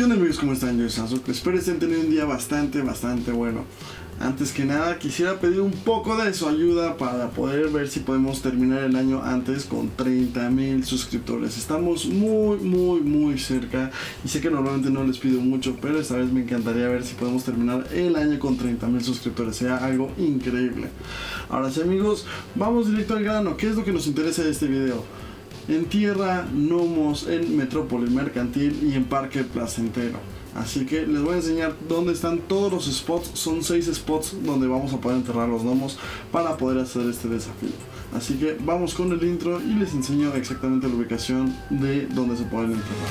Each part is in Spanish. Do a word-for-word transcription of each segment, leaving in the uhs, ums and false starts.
¿Qué onda amigos? ¿Cómo están? Yo soy Sasuke. Espero estén teniendo un día bastante, bastante bueno. Antes que nada quisiera pedir un poco de su ayuda para poder ver si podemos terminar el año antes con treinta mil suscriptores. Estamos muy, muy, muy cerca y sé que normalmente no les pido mucho, pero esta vez me encantaría ver si podemos terminar el año con treinta mil suscriptores. Sea algo increíble. Ahora sí amigos, vamos directo al grano. ¿Qué es lo que nos interesa de este video? En tierra, gnomos, en Metrópoli Mercantil y en Parque Placentero. Así que les voy a enseñar dónde están todos los spots. Son seis spots donde vamos a poder enterrar los gnomos para poder hacer este desafío. Así que vamos con el intro y les enseño exactamente la ubicación de donde se pueden enterrar.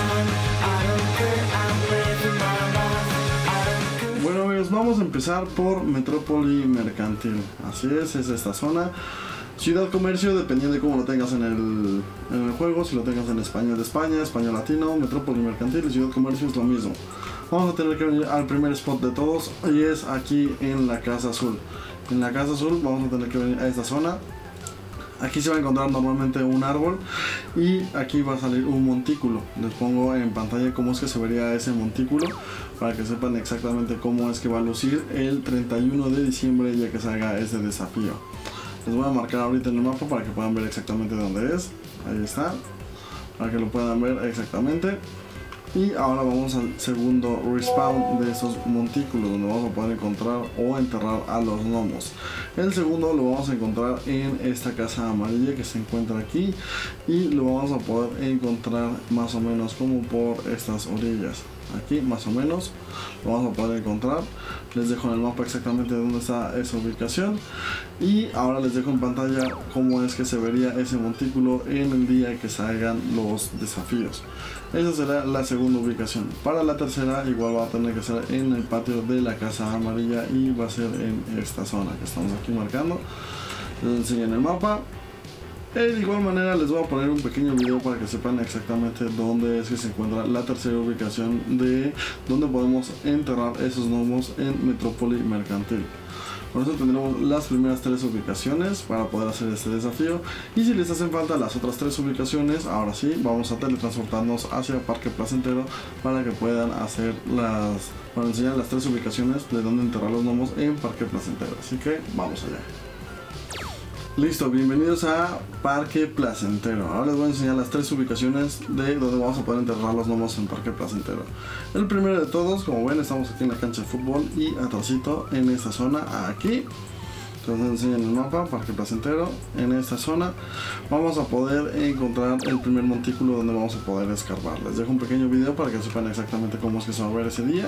Bueno amigos, vamos a empezar por Metrópoli Mercantil. Así es, es esta zona. Ciudad Comercio, dependiendo de cómo lo tengas en el, en el juego, si lo tengas en español de España, español latino, Metrópoli Mercantil y Ciudad Comercio es lo mismo. Vamos a tener que venir al primer spot de todos y es aquí en la Casa Azul. En la Casa Azul vamos a tener que venir a esta zona. Aquí se va a encontrar normalmente un árbol y aquí va a salir un montículo. Les pongo en pantalla cómo es que se vería ese montículo para que sepan exactamente cómo es que va a lucir el treinta y uno de diciembre ya que salga ese desafío. Les voy a marcar ahorita en el mapa para que puedan ver exactamente dónde es. Ahí está, para que lo puedan ver exactamente. Y ahora vamos al segundo respawn de esos montículos donde vamos a poder encontrar o enterrar a los gnomos. El segundo lo vamos a encontrar en esta casa amarilla que se encuentra aquí y lo vamos a poder encontrar más o menos como por estas orillas. Aquí más o menos lo vamos a poder encontrar. Les dejo en el mapa exactamente dónde está esa ubicación y ahora les dejo en pantalla cómo es que se vería ese montículo en el día que salgan los desafíos. Esa será la segunda ubicación. Para la tercera igual va a tener que ser en el patio de la casa amarilla y va a ser en esta zona que estamos aquí marcando. Les enseño en el mapa. De igual manera les voy a poner un pequeño video para que sepan exactamente dónde es que se encuentra la tercera ubicación de donde podemos enterrar esos gnomos en Metrópoli Mercantil. Por eso tendremos las primeras tres ubicaciones para poder hacer este desafío y si les hacen falta las otras tres ubicaciones, ahora sí vamos a teletransportarnos hacia Parque Placentero para que puedan hacer las, para enseñar las tres ubicaciones de donde enterrar los gnomos en Parque Placentero. Así que vamos allá. Listo, bienvenidos a Parque Placentero. Ahora les voy a enseñar las tres ubicaciones de donde vamos a poder enterrar los gnomos en Parque Placentero. El primero de todos, como ven, estamos aquí en la cancha de fútbol y atrásito en esta zona, aquí. Entonces les enseño en el mapa, Parque Placentero. En esta zona vamos a poder encontrar el primer montículo donde vamos a poder escarbar. Les dejo un pequeño video para que sepan exactamente cómo es que se va a ver ese día.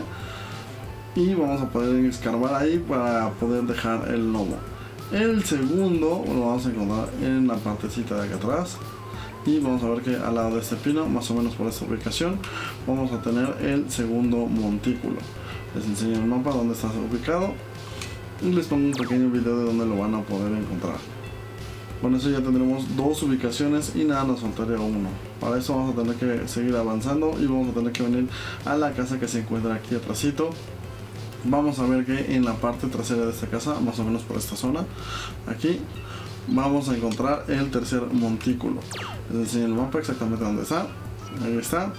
Y vamos a poder escarbar ahí para poder dejar el gnomo. El segundo lo vamos a encontrar en la partecita de acá atrás y vamos a ver que al lado de este pino, más o menos por esta ubicación, vamos a tener el segundo montículo. Les enseño el mapa donde está ubicado y les pongo un pequeño video de donde lo van a poder encontrar. Con eso ya tendremos dos ubicaciones y nada, nos faltaría uno. Para eso vamos a tener que seguir avanzando y vamos a tener que venir a la casa que se encuentra aquí atrásito. Vamos a ver que en la parte trasera de esta casa, más o menos por esta zona, aquí vamos a encontrar el tercer montículo. Les enseño el mapa exactamente dónde está. Ahí está.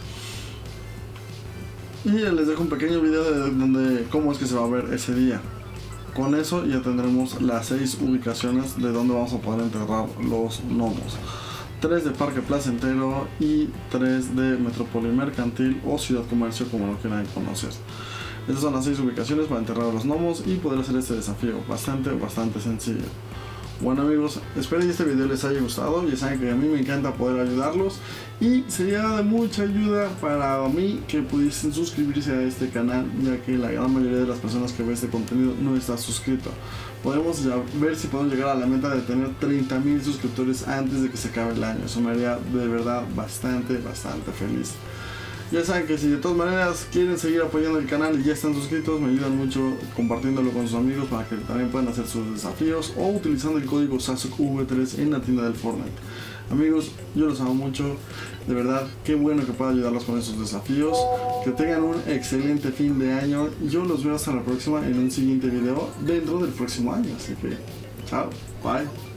Y les dejo un pequeño video de donde, cómo es que se va a ver ese día. Con eso ya tendremos las seis ubicaciones de donde vamos a poder enterrar los gnomos. tres de Parque Placentero y tres de Metrópoli Mercantil o Ciudad Comercio, como lo quieran conocer. Estas son las seis ubicaciones para enterrar a los gnomos y poder hacer este desafío. Bastante, bastante sencillo. Bueno amigos, espero que este video les haya gustado. Ya saben que a mí me encanta poder ayudarlos y sería de mucha ayuda para mí que pudiesen suscribirse a este canal, ya que la gran mayoría de las personas que ven este contenido no está suscrito. Podemos ya ver si podemos llegar a la meta de tener treinta mil suscriptores antes de que se acabe el año. Eso me haría de verdad bastante, bastante feliz. Ya saben que si de todas maneras quieren seguir apoyando el canal y ya están suscritos, me ayudan mucho compartiéndolo con sus amigos para que también puedan hacer sus desafíos o utilizando el código Sasuke V tres en la tienda del Fortnite. Amigos, yo los amo mucho, de verdad, qué bueno que pueda ayudarlos con esos desafíos. Que tengan un excelente fin de año. Yo los veo hasta la próxima en un siguiente video dentro del próximo año. Así que, chao, bye.